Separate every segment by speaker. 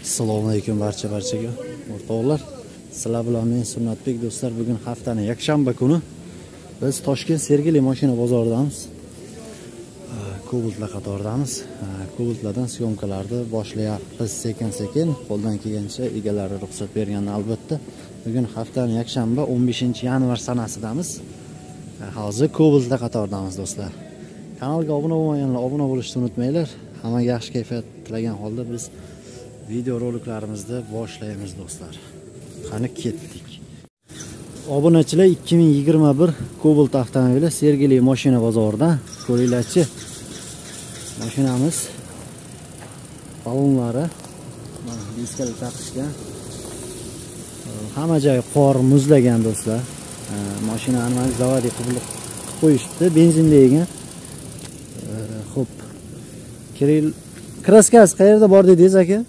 Speaker 1: Assalomu alaykum barchaga o'rtoqlar. Sizlar bilan men Sunnatbek do'stlar. Bugun haftaning yakshanba kuni biz Toshkent Sergeli mashina bozoridamiz. Cobaltlar qatoridamiz. Cobaltlardan syomkalarni boshlayapmiz sekin-sekin. Qo'ldan kelgancha egalari ruxsat berganini albatta. Bugun haftaning yakshanba 15-yanvar sanasidamiz. Hozir Cobaltlar qatoridamiz do'stlar. Kanalga obuna bo'lmaganlar obuna bo'lishni unutmanglar. Hammaga yaxshi kayfiyat tilagan holda biz video roliklarimizni boshlaymiz do'stlar. Qani ketdik. Obunachilar 2021 Cobalt avtomobili Sergeli mashina bozoridan ko'ringlarchi. Mashinamiz balonlari diskali taqishgan. Hamma joy qor muzlagan do'stlar. Mashinani mana zavodiy qilib qo'yishdi, benzinda ekan. Xo'p. Kraskasi qayerda bor dedingiz aka?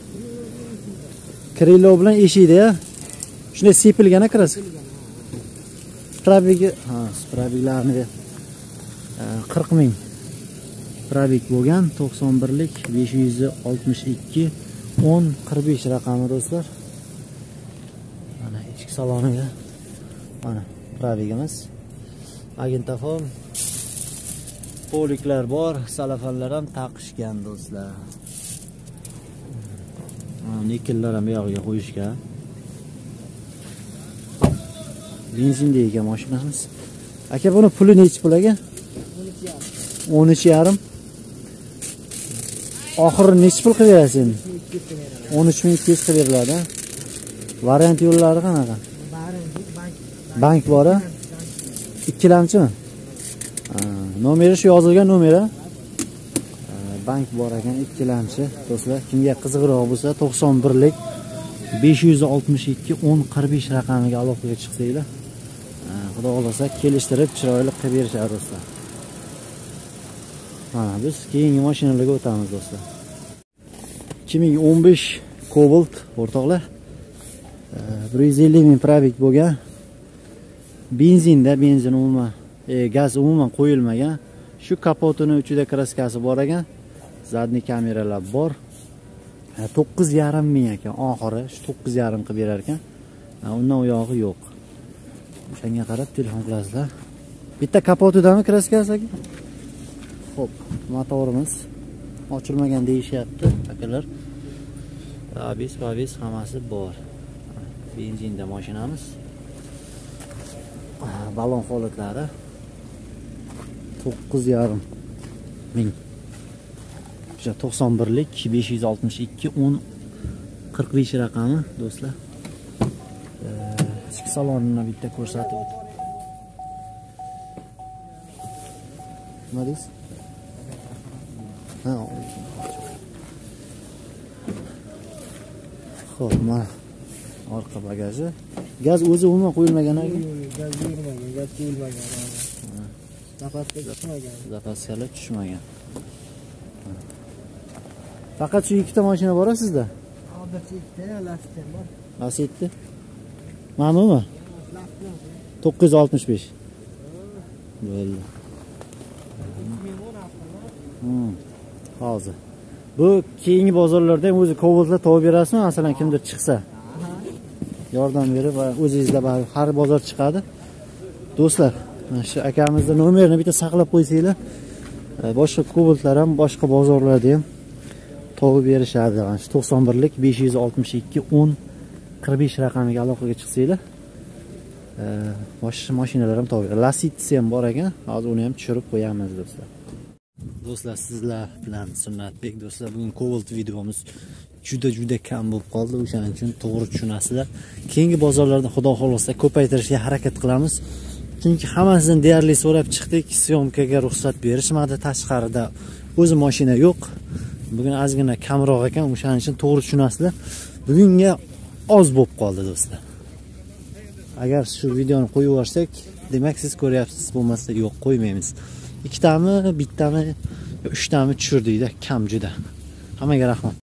Speaker 1: Krilo bilan eshikda-ya. Shunday sepilgan kraska. Probegi, probeglarni 40 ming. Probeg bo'lgan 91lik 562 1045 raqami do'stlar. Mana ichki saloniga mana probegimiz. Magnitofon, poliklar bor, salafanlar ham taqishgan do'stlar. Nikellar ham bu yoqqa qo'yishgan. Benzinda ekan mashinamiz. Aka buni puli necha pul aka? 13,5. Oxiri necha pul qilib berasiz endi? 13,200 qilib beriladi. Variant yo'llari qanaqa? Bank bor-a? Ikkilamchimi? Nomeri shu yozilgan nomeri. Bank bor ekan, ikkilamchi do'stlar. Kimga qiziqroq bo'lsa 91lik 562 1045 raqamiga aloqaga chiqsanglar, xudo xolasa kelishtirib chiroyli qilib berishadi do'stlar. Mana biz keyingi mashinalarga o'tamiz do'stlar. 2015 Cobalt o'rtoqlar. 150 ming probeg bo'lgan. Benzinda, benzin umuman, gaz umuman qo'yilmagan. Shu kapotini uchida kraskasi bor ekan. Zadniy kameralar bor. 9,5 ming ekan. Oxiri shu 9,5 qilib berar ekan. Undan u yog'i yo'q. O'shanga qarab telefon qilasizlar. Bitta kapotidami kraskasi aka? Xo'p, motorimiz ochilmagan deyishyapti akalar. Abis hammasi bor. Benzinda mashinamiz. Balon holatlari 9,5 ming. 91lik 562 1045 raqami do'stlar. Ichki salonini bitta ko'rsatib o'tdim. Nima deysiz? Xo'p, mana orqa bagaji. Gaz o'zi umuman qo'yilmagan aka?
Speaker 2: Gaz qo'yilmagan, gaz qo'yilmagan.
Speaker 1: Zapaskalar tushmagan. Faqat shu ikkita mashina bor sizda?
Speaker 2: Hozircha ikkita lastik bor.
Speaker 1: Lastikmi? Ma'lummi? 965. Bo'ldi. Hozir. Bu keyingi bozorlarda ham o'zi Cobaltlar topib berasizmi? Masalan, kimdir chiqsa, yordam berib va o'zingizda har bozor chiqadi. Do'stlar, mana shu akamizning nomerini bitta saqlab qo'ysanglar, boshqa Cobaltlar ham boshqa bozorlarda ham topib berishadi. Mana shu 91lik 562 1045 raqamiga aloqaga chiqsanglar, boshqa mashinalar ham topib beradi. Lasitsi ham bor ekan. Hozir uni ham tushirib qo'yamiz do'stlar. Do'stlar, sizlar bilan Sunnatbek do'stlar, bugun Cobalt videomiz juda kam bo'lib qoldi. O'shaning uchun to'g'ri tushunasizlar. Keyingi bozorlarda xudo xolasa ko'paytirishga harakat qilamiz. Chunki hammasidan deyarli so'rab chiqdik, syomkaga ruxsat berishmadi, tashqarida o'zi mashina yo'q. Bugun ozgina kamroq ekan, o'shaning uchun to'g'ri tushunasizlar. Bugunga oz bo'lib qoldi do'stlar. Agar shu videoni qo'yib yuborsak, demak siz ko'ryapsiz, bo'lmasa yo'q, qo'ymaymiz. Ikkitami, bittami, 3tami tushirdik-da, kam juda. Hammaga rahmat.